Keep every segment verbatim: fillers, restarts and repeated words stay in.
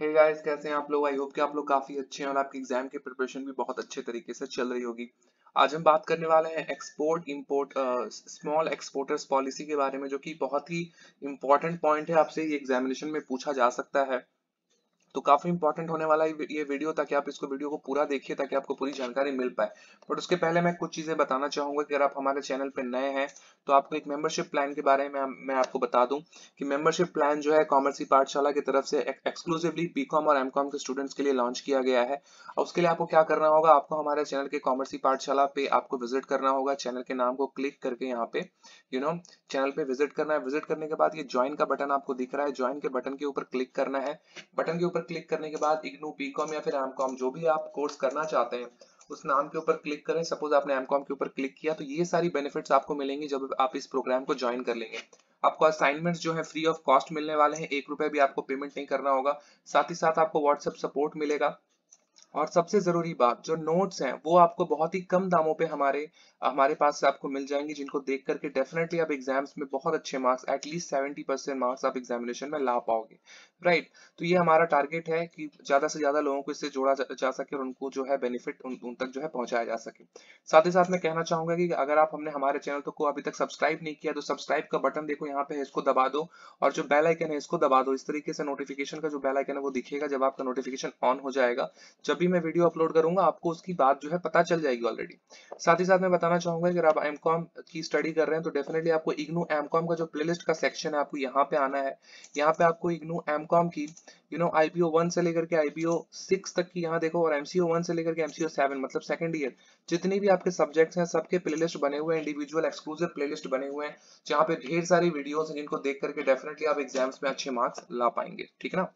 Hey guys, कैसे हैं आप लोग। आई होप कि आप लोग काफी अच्छे हैं और आपकी एग्जाम की प्रिपरेशन भी बहुत अच्छे तरीके से चल रही होगी। आज हम बात करने वाले हैं export import small exporters policy के बारे में, जो कि बहुत ही इंपॉर्टेंट पॉइंट है। आपसे ये एग्जामिनेशन में पूछा जा सकता है, तो काफी इंपॉर्टेंट होने वाला है ये वीडियो, ताकि आप इसको वीडियो को पूरा देखिए ताकि आपको पूरी जानकारी मिल पाए। बट उसके पहले मैं कुछ चीजें बताना चाहूंगा कि अगर आप हमारे चैनल पे नए हैं तो आपको एक मेंबरशिप प्लान के बारे में मैं आपको बता दूं कि मेंबरशिप प्लान जो है कॉमर्स पाठशाला की तरफ से एक्सक्लूसिवली बीकॉम और एमकॉम के स्टूडेंट्स के लिए लॉन्च किया गया है। और उसके लिए आपको क्या करना होगा, आपको हमारे चैनल के कॉमर्स पाठशाला पे आपको विजिट करना होगा। चैनल के नाम को क्लिक करके यहाँ पे यू नो चैनल पे विजिट करना है। विजिट करने के बाद ये ज्वाइन का बटन आपको दिख रहा है, ज्वाइन के बटन के ऊपर क्लिक करना है। बटन के ऊपर क्लिक करने के बाद इग्नू बीकॉम या फिर एमकॉम जो भी आप कोर्स करना चाहते हैं उस नाम के ऊपर क्लिक करें। सपोज आपने एमकॉम के ऊपर क्लिक किया तो ये सारी बेनिफिट्स आपको मिलेंगी जब आप इस प्रोग्राम को ज्वाइन कर लेंगे। आपको असाइनमेंट्स जो है फ्री ऑफ कॉस्ट मिलने वाले हैं, एक रुपए भी आपको पेमेंट नहीं करना होगा। साथ ही साथ आपको व्हाट्सएप सपोर्ट मिलेगा। और सबसे जरूरी बात, जो नोट्स हैं वो आपको बहुत ही कम दामों पे हमारे हमारे पास से आपको मिल जाएंगे, जिनको देख करके डेफिनेटली आप एग्जाम्स में बहुत अच्छे marks, at least seventy percent marks आप एग्जामिनेशन में ला पाओगे। राइट, तो ये हमारा टारगेट है कि ज्यादा से ज्यादा लोगों को इससे जोड़ा जा, जा सके और उनको जो है बेनिफिट उन, उन तक जो है पहुंचाया जा सके। साथ ही साथ मैं कहना चाहूंगा कि अगर आप हमने हमारे चैनल को अभी तक सब्सक्राइब नहीं किया तो सब्सक्राइब का बटन देखो यहाँ पे है, इसको दबा दो। और जो बेल आइकन है इसको दबा दो। इस तरीके से नोटिफिकेशन का जो बेल आइकन है वो दिखेगा जब आपका नोटिफिकेशन ऑन हो जाएगा। जब भी मैं वीडियो अपलोड करूंगा आपको उसकी बात जो है पता चल जाएगी ऑलरेडी। साथ ही साथ मैं बताना चाहूंगा कि अगर आप एमकॉम की स्टडी कर रहे हैं तो डेफिनेटली आपको इग्नू एमकॉम का जो प्लेलिस्ट का सेक्शन है आपको यहाँ पे आना है। यहाँ पे आपको इग्नू एमकॉम की यू नो आईपीओ वन से लेकर के आईपीओ सिक्स तक की यहाँ देखो, और एमसीओ वन से लेकर के एमसीओ सेवन मतलब सेकंड ईयर जितनी भी आपके सब्जेक्ट्स हैं सबके प्लेलिस्ट बने हुए हैं, इंडिविजुअल एक्सक्लूसिव प्लेलिस्ट बने हुए हैं, जहाँ पे ढेर सारी वीडियोस हैं जिनको देख करके डेफिनेटली आप एग्जाम्स में अच्छे मार्क्स ला पाएंगे। ठीक है ना।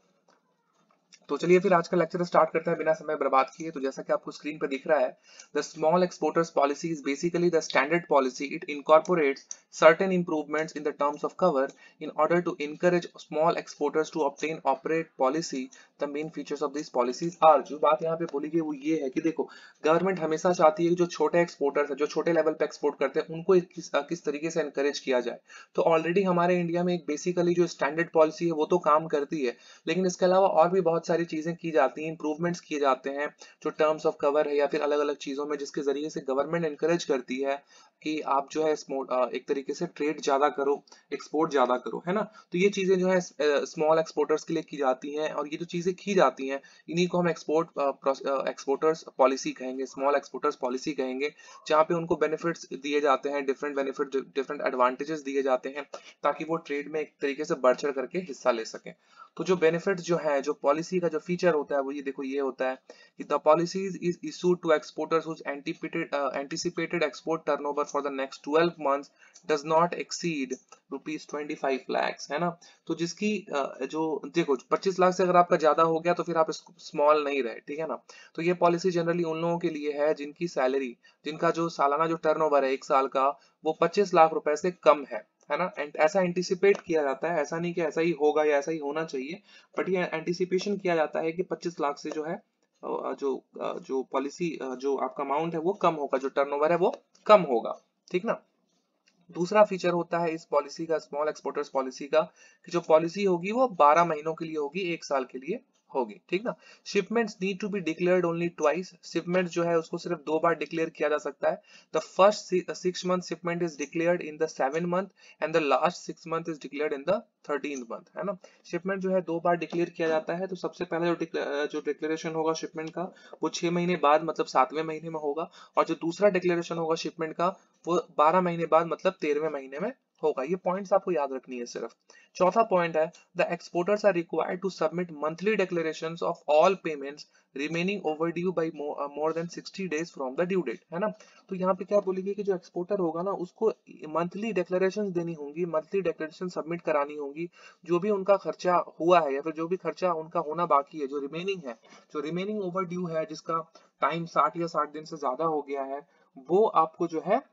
तो चलिए फिर आज का लेक्चर स्टार्ट करते हैं बिना समय बर्बाद किए। तो जैसा कि आपको स्क्रीन पर दिख रहा है, the small exporters policy is basically the standard policy. It incorporates certain improvements in the terms of cover in order to encourage small exporters to obtain operate policy. The main features of these policies are, जो बात यहाँ पे बोली गई वो ये है कि देखो, गवर्नमेंट हमेशा चाहती है कि जो छोटे एक्सपोर्टर्स है, जो छोटे लेवल पे एक्सपोर्ट करते हैं, उनको किस, किस तरीके से एनकरेज किया जाए। तो ऑलरेडी हमारे इंडिया में एक बेसिकली जो स्टैंडर्ड पॉलिसी है वो तो काम करती है, लेकिन इसके अलावा और भी बहुत सारी चीजें की जाती हैं, इंप्रूवमेंट्स किए जाते हैं जो टर्म्स ऑफ कवर है या फिर अलग अलग चीजों में, जिसके जरिए से गवर्नमेंट एनकरेज करती है कि आप जो है एक तरीके से ट्रेड ज्यादा करो, एक्सपोर्ट ज्यादा करो, है ना। तो ये चीजें जो है स्मॉल एक्सपोर्टर्स के लिए की जाती हैं, और ये जो चीजें की जाती हैं इन्हीं को हम एक्सपोर्ट एक्सपोर्टर्स पॉलिसी कहेंगे, स्मॉल एक्सपोर्टर्स पॉलिसी कहेंगे, जहाँ पे उनको बेनिफिट्स दिए जाते हैं, डिफरेंट बेनिफिट डिफरेंट एडवांटेजेस दिए जाते हैं, ताकि वो ट्रेड में एक तरीके से बढ़ चढ़ करके हिस्सा ले सकें। तो जो बेनिफिट्स जो है, जो पॉलिसी का जो फीचर होता है वो ये देखो, ये होता है कि the policies is issued to exporters whose anticipated anticipated export turnover for the next twelve months does not exceed rupees twenty five lakhs, है ना। तो जिसकी uh, जो देखो पच्चीस लाख से अगर आपका ज्यादा हो गया तो फिर आप स्मॉल नहीं रहे, ठीक है ना। तो ये पॉलिसी जनरली उन लोगों के लिए है जिनकी सैलरी, जिनका जो सालाना जो टर्नओवर है एक साल का वो पच्चीस लाख रुपए से कम है है ना। एंड ऐसा एंटिसिपेट किया जाता है, ऐसा नहीं कि ऐसा ही होगा या ऐसा ही होना चाहिए, बट ये एंटिसिपेशन किया जाता है कि पच्चीस लाख से जो है जो जो पॉलिसी जो आपका अमाउंट है वो कम होगा, जो टर्नओवर है वो कम होगा। ठीक ना। दूसरा फीचर होता है इस पॉलिसी का, स्मॉल एक्सपोर्टर्स पॉलिसी का, कि जो पॉलिसी होगी वो बारह महीनों के लिए होगी, एक साल के लिए होगी। ठीक ना। Shipments need to be declared only twice. Shipment जो है उसको सिर्फ दो बार डिक्लेयर किया जा सकता है। The first six month shipment is declared in the seven month and the last six month is declared in the thirteen month, है ना। शिपमेंट जो है दो बार डिक्लेयर किया जाता है। तो सबसे पहले जो जो डिक्लेरेशन होगा शिपमेंट का वो छह महीने बाद मतलब सातवें महीने में होगा, और जो दूसरा डिक्लेरेशन होगा शिपमेंट का वो बारह महीने बाद मतलब तेरहवें महीने में होगा। ये पॉइंट्स आपको याद रखनी है सिर्फ। चौथा पॉइंट है, the exporters are required to submit monthly declarations of all payments remaining overdue by more than sixty days from the due date, है ना। तो यहाँ पे क्या बोलेंगे कि जो एक्सपोर्टर होगा ना उसको मंथली डिक्लेरेशंस देनी होंगी, मंथली डिक्लेरेशन सबमिट करानी होंगी, जो भी उनका खर्चा हुआ है या फिर जो भी खर्चा उनका होना बाकी है, जो रिमेनिंग है, जो रिमेनिंग ओवरड्यू है, जिसका टाइम साठ या साठ दिन से ज्यादा हो गया है, वो आपको जो है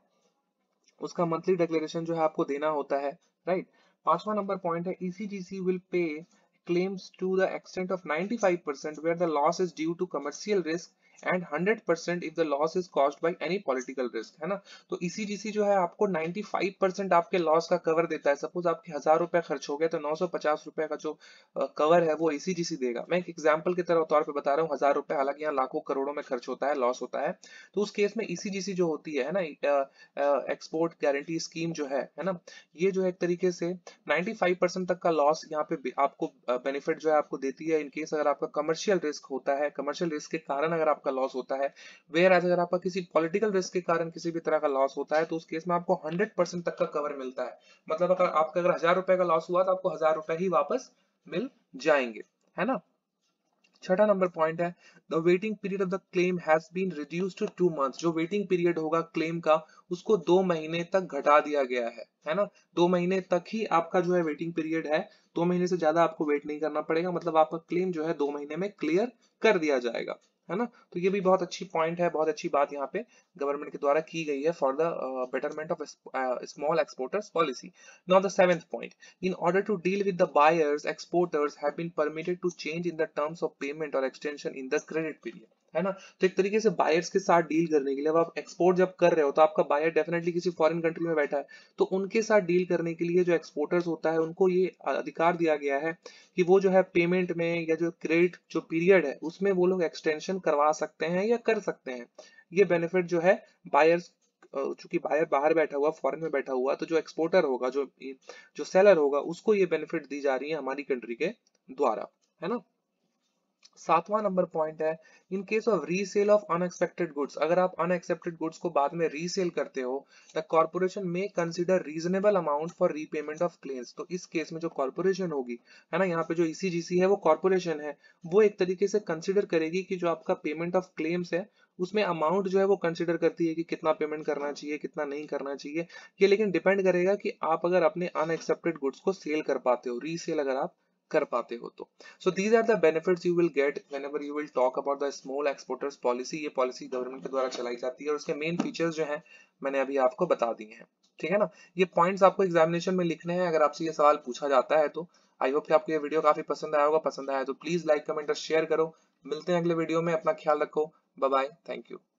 उसका मंथली डिक्लेरेशन जो है आपको देना होता है। राइट। पांचवा नंबर पॉइंट है, ECGC will pay claims to the extent of ninety-five percent where the loss is due to commercial risk and hundred percent if the loss is caused by any political risk, है ना। तो ECGC जो है आपको ninety five percent आपके loss का cover देता है। सपोज आपके हजार रुपए खर्च हो गए तो नौ सौ पचास रुपए का जो कवर है वो ईसीजीसी देगा। मैं एक एग्जांपल की तरह तौर पे बता रहा हूँ, हजार रुपए, हालांकि यहाँ लाखों करोड़ों में खर्च होता है, लॉस होता है, तो उस केस में ईसीजीसी जो होती है ना, एक्सपोर्ट गारंटी स्कीम जो है है ना, ये जो है एक तरीके से नाइंटी फाइव परसेंट तक का लॉस यहाँ पे आपको बेनिफिट जो है आपको देती है, इन केस अगर आपका कमर्शियल रिस्क होता है, कमर्शियल रिस्क के कारण अगर आपका लॉस होता है। वेयर एज अगर आपका किसी पॉलिटिकल रिस्क के कारण किसी भी तरह का लॉस होता है तो उस केस में आपको हंड्रेड परसेंट तक का कवर मिलता है। मतलब अगर आपका अगर हजार रुपए का लॉस हुआ तो आपको हजार रुपए ही वापस मिल जाएंगे, है ना। छठा नंबर पॉइंट है, the waiting period of the claim has been reduced to two months. जो वेटिंग पीरियड होगा क्लेम का उसको दो महीने तक घटा दिया गया है, है ना। दो महीने तक ही आपका जो है वेटिंग पीरियड है, दो महीने से ज्यादा आपको वेट नहीं करना पड़ेगा, मतलब आपका क्लेम जो है दो महीने में क्लियर कर दिया जाएगा, है ना। तो ये भी बहुत अच्छी पॉइंट है, बहुत अच्छी बात यहाँ पे गवर्नमेंट के द्वारा की गई है for the betterment of small exporters policy. Now the seventh point, in order to deal with the buyers, exporters have been permitted to change in the terms of payment or extension in the credit period, है ना। तो एक तरीके से buyers के साथ deal करने के लिए, अब आप एक्सपोर्ट जब कर रहे हो तो आपका बायर डेफिनेटली किसी फॉरेन कंट्री में बैठा है, तो उनके साथ डील करने के लिए जो एक्सपोर्टर्स होता है उनको ये अधिकार दिया गया है कि वो जो है पेमेंट में या जो क्रेडिट जो पीरियड है उसमें वो लोग एक्सटेंशन करवा सकते हैं या कर सकते हैं। ये बेनिफिट जो है बायर्स, चूंकि बायर बाहर बैठा हुआ, फॉरेन में बैठा हुआ, तो जो एक्सपोर्टर होगा, जो जो सेलर होगा, उसको ये बेनिफिट दी जा रही है हमारी कंट्री के द्वारा, है ना। सातवां नंबर पॉइंट है, in case of resale of unexpected goods, अगर आप अनएक्सेप्टेड गुड्स को बाद में रीसेल करते हो, the corporation may consider reasonable amount for repayment of claims. तो इस केस में जो कॉर्पोरेशन होगी, है ना, यहाँ पे जो ईसीजीसी है वो कॉर्पोरेशन है, वो एक तरीके से कंसीडर करेगी कि जो आपका पेमेंट ऑफ क्लेम्स है उसमें अमाउंट जो है वो कंसीडर करती है कि कितना पेमेंट करना चाहिए, कितना नहीं करना चाहिए। ये लेकिन डिपेंड करेगा कि आप अगर अपने अनएक्सेप्टेड गुड्स को सेल कर पाते हो, रीसेल अगर आप कर पाते हो तो। So these are the benefits you will get whenever you will talk about the small exporters policy. ये पॉलिसी गवर्नमेंट के द्वारा चलाई जाती है और उसके मेन फीचर्स जो हैं मैंने अभी आपको बता दिए हैं, ठीक है ना। ये पॉइंट्स आपको एग्जामिनेशन में लिखने हैं, अगर आपसे ये सवाल पूछा जाता है तो। आई होप कि आपको ये वीडियो काफी पसंद आया होगा, पसंद आया तो प्लीज लाइक कमेंट और शेयर करो। मिलते हैं अगले वीडियो में, अपना ख्याल रखो, बाय बाय, थैंक यू।